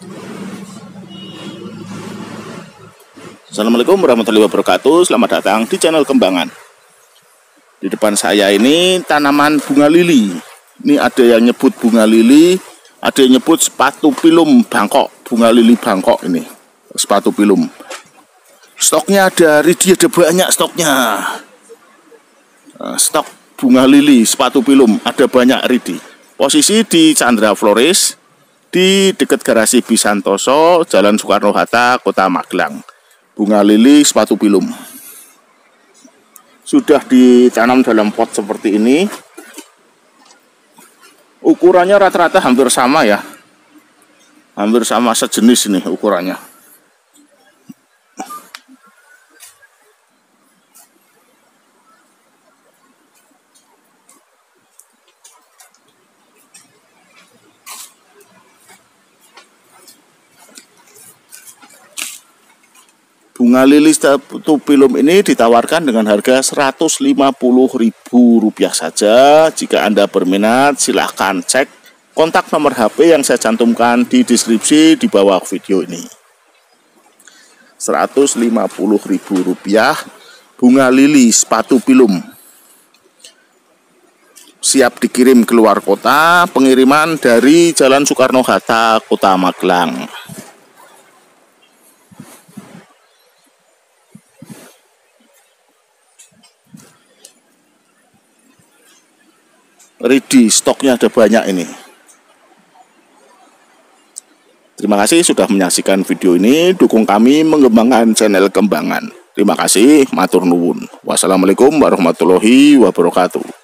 Assalamualaikum warahmatullahi wabarakatuh. Selamat datang di channel Kembangan. Di depan saya ini tanaman bunga lili. Ini ada yang nyebut bunga lili, ada yang nyebut sepatu pilum Bangkok. Bunga lili Bangkok ini, sepatu pilum. Stoknya ada, Ridi ada banyak stoknya. Stok bunga lili sepatu pilum ada banyak, Ridi. Posisi di Chandra Flores, di dekat garasi Bisantoso, Jalan Soekarno-Hatta, Kota Magelang. Bunga lili sepatu pilum sudah ditanam dalam pot seperti ini. Ukurannya rata-rata hampir sama ya, hampir sama, sejenis ini ukurannya. Bunga lili sepatu pilum ini ditawarkan dengan harga Rp150.000 saja. Jika Anda berminat, silahkan cek kontak nomor HP yang saya cantumkan di deskripsi di bawah video ini. Rp150.000 bunga lili sepatu pilum. Siap dikirim keluar kota, pengiriman dari Jalan Soekarno-Hatta, Kota Magelang. Ridi, stoknya ada banyak ini. Terima kasih sudah menyaksikan video ini. Dukung kami mengembangkan channel Kembangan. Terima kasih, matur nuwun. Wassalamualaikum warahmatullahi wabarakatuh.